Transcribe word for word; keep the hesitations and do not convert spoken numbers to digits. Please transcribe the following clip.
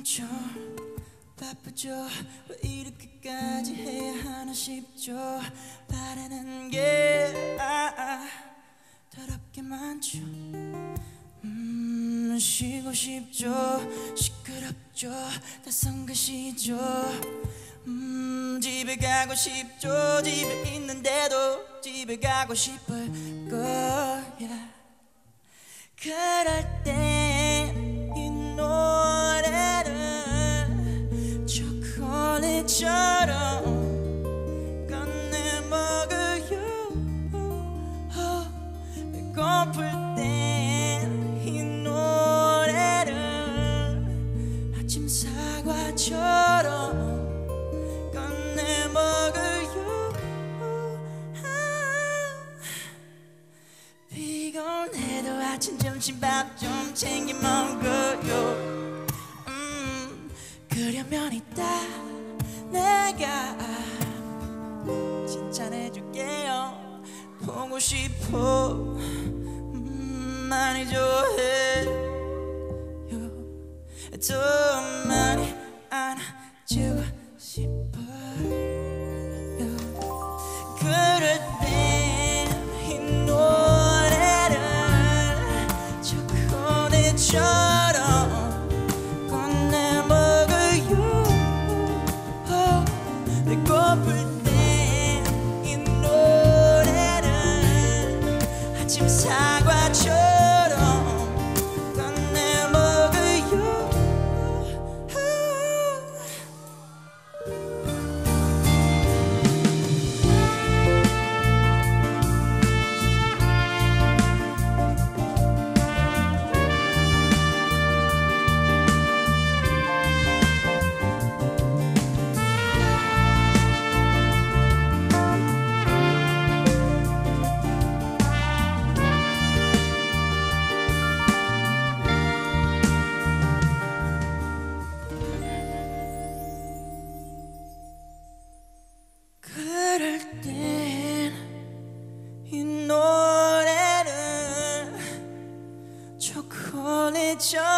많죠. 바쁘죠. 왜 이렇게까지 해야 하나 싶죠. 바라는 게 아, 아, 더럽게 많죠. 음, 쉬고 싶죠. 시끄럽죠. 다 성가시죠. 음, 집에 가고 싶죠. 집에 있는데도 집에 가고 싶을 거야. 그럴 땐 이 노래를 초콜릿처럼 꺼내 먹어요. 배고플 땐 이 노래를 아침 사과처럼 꺼내 먹어요. 피곤해도 아침 점심밥 좀 챙겨 먹어요. 음, 그러면 이따 내가 칭찬해줄게요. 보고 싶어. 음, 많이 좋아해요. 더 많이 안아주고 싶어요. 그럴 땐 이 노래를 초콜릿처럼 꺼내 먹어요. 배고플 땐 이 노래를 아침 사과처럼 꺼내 먹어요. 그럴 땐 이 노래를 초콜릿처럼